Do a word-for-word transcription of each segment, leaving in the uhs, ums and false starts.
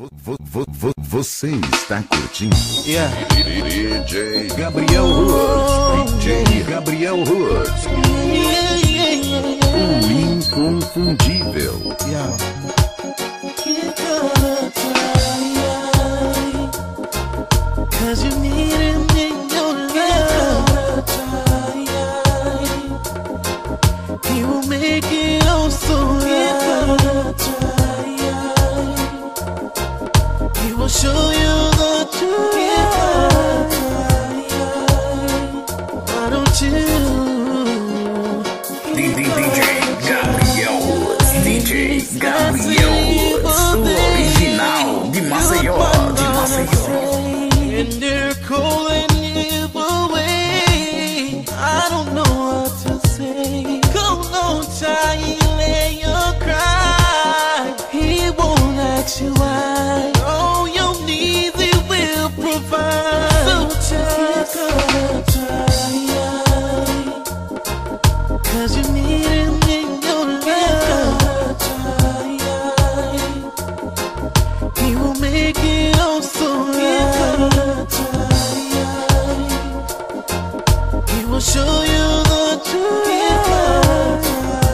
vo, vo, vo, você está curtindo? Yeah. D J Gabriel Woods. D J Gabriel Woods. O inconfundível. Yeah. Cause you need him in your life. He will make it all so right. He will show you the truth. Why don't you? D J Gabriel Woods. D J Gabriel Woods. O original de Maceió, de Maceió. And they're calling you away. I don't know what to say. Go on, child, lay your cry. He won't ask you why. All your needs he will provide. So just gonna try. Cause you need him in your life. He will make it all so right. He will show you the truth.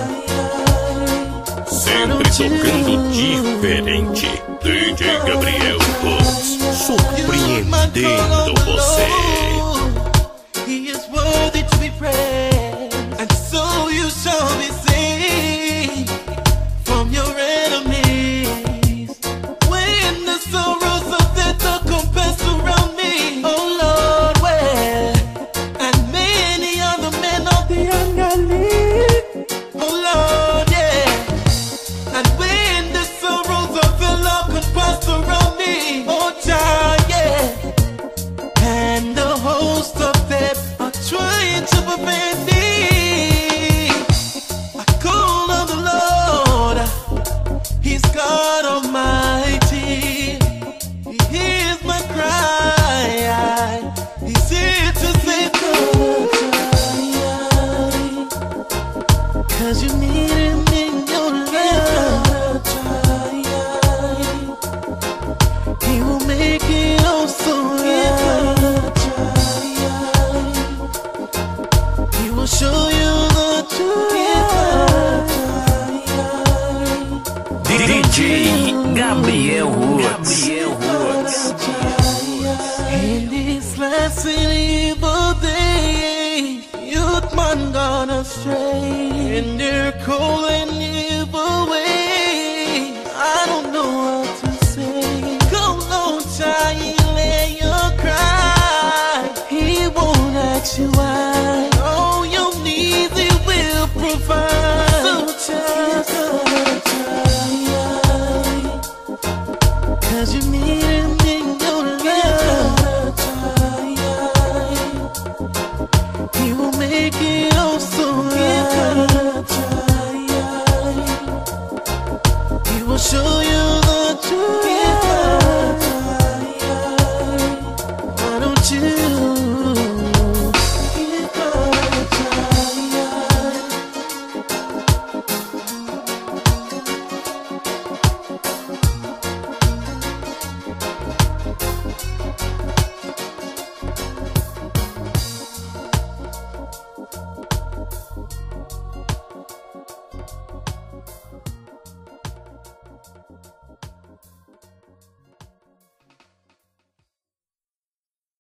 Sempre tocando diferente. D J Gabriel Woods, surpreendendo você. He is worthy to be praised, and so you shall be saved from your enemies. When the sorrows of death are compassed around me, oh Lord, well, and many other men of the ungodly, oh Lord, yeah. And when the sorrows of the Lord compassed around me, oh child, yeah. And the host of them are trying to prevent me. I call on the Lord, He's God Almighty. He hears my cry. He's here to save me. Cause you need him in your life. He will make it all so right. He will show you the truth. D J Gabriel Woods. Gabriel Woods. In this last city